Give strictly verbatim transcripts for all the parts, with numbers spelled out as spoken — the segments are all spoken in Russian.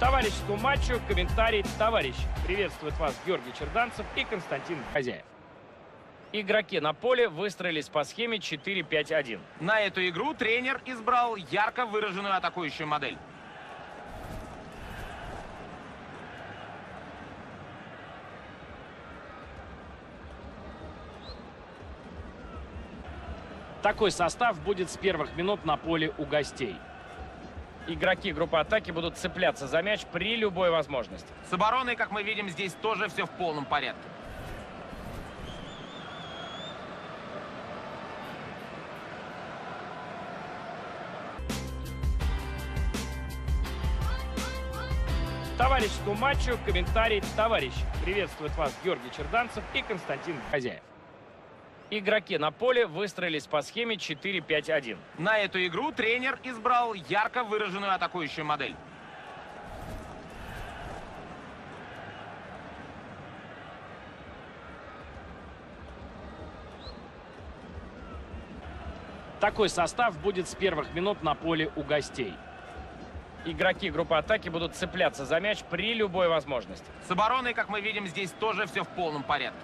товарищескому матчу комментарий товарищ. Приветствует вас Георгий Черданцев и Константин Хозяев. Игроки на поле выстроились по схеме четыре пять один. На эту игру тренер избрал ярко выраженную атакующую модель. Такой состав будет с первых минут на поле у гостей. Игроки группы атаки будут цепляться за мяч при любой возможности. С обороной, как мы видим, здесь тоже все в полном порядке. Товарищескому матчу комментарий товарищ. Приветствует вас Георгий Черданцев и Константин Хозяев. Игроки на поле выстроились по схеме четыре пять один. На эту игру тренер избрал ярко выраженную атакующую модель. Такой состав будет с первых минут на поле у гостей. Игроки группы атаки будут цепляться за мяч при любой возможности. С обороной, как мы видим, здесь тоже все в полном порядке.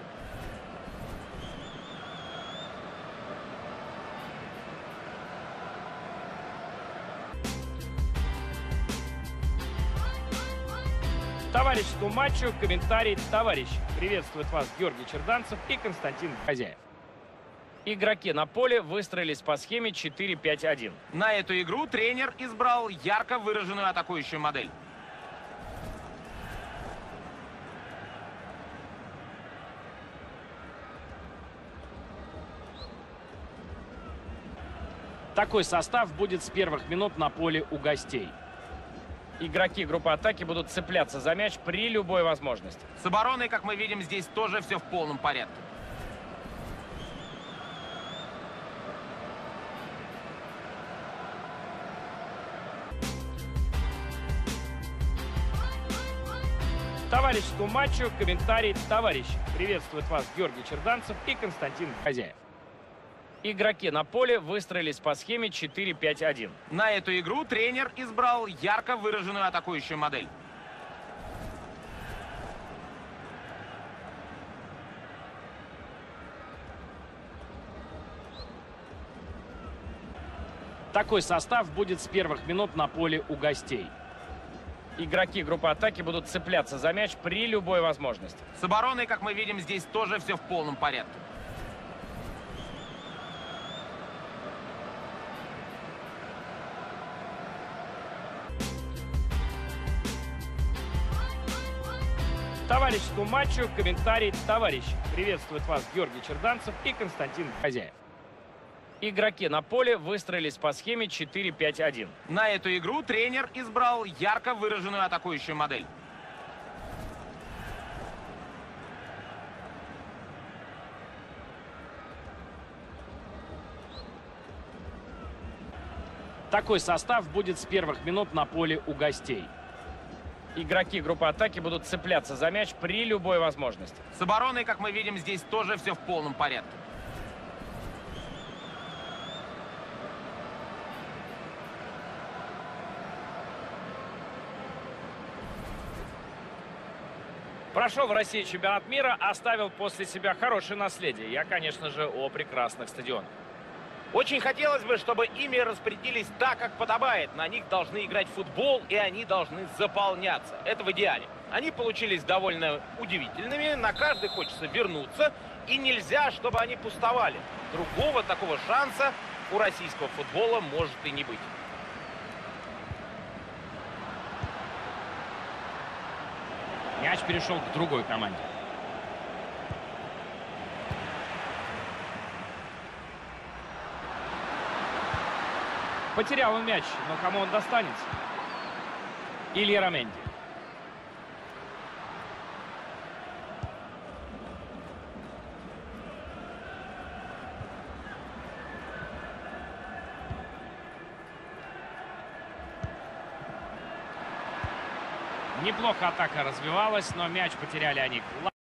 Товарищескому матчу комментарий товарищ. Приветствует вас Георгий Черданцев и Константин Хозяев. Игроки на поле выстроились по схеме четыре пять один. На эту игру тренер избрал ярко выраженную атакующую модель. Такой состав будет с первых минут на поле у гостей. Игроки группы атаки будут цепляться за мяч при любой возможности. С обороной, как мы видим, здесь тоже все в полном порядке. Товарищескому матчу комментарий товарищ. Приветствует вас Георгий Черданцев и Константин Хозяев. Игроки на поле выстроились по схеме четыре пять один. На эту игру тренер избрал ярко выраженную атакующую модель. Такой состав будет с первых минут на поле у гостей. Игроки группы атаки будут цепляться за мяч при любой возможности. С обороной, как мы видим, здесь тоже все в полном порядке. Товарищескому матчу комментарий товарищ. Приветствует вас Георгий Черданцев и Константин Хозяев. Игроки на поле выстроились по схеме четыре пять один. На эту игру тренер избрал ярко выраженную атакующую модель. Такой состав будет с первых минут на поле у гостей. Игроки группы атаки будут цепляться за мяч при любой возможности. С обороной, как мы видим, здесь тоже все в полном порядке. Прошел в России чемпионат мира, оставил после себя хорошее наследие. Я, конечно же, о прекрасных стадионах. Очень хотелось бы, чтобы ими распорядились так, как подобает. На них должны играть в футбол, и они должны заполняться. Это в идеале. Они получились довольно удивительными, на каждый хочется вернуться, и нельзя, чтобы они пустовали. Другого такого шанса у российского футбола может и не быть. Мяч перешел к другой команде. Потерял он мяч, но кому он достанется? Илья Раменди. Неплохо атака развивалась, но мяч потеряли они.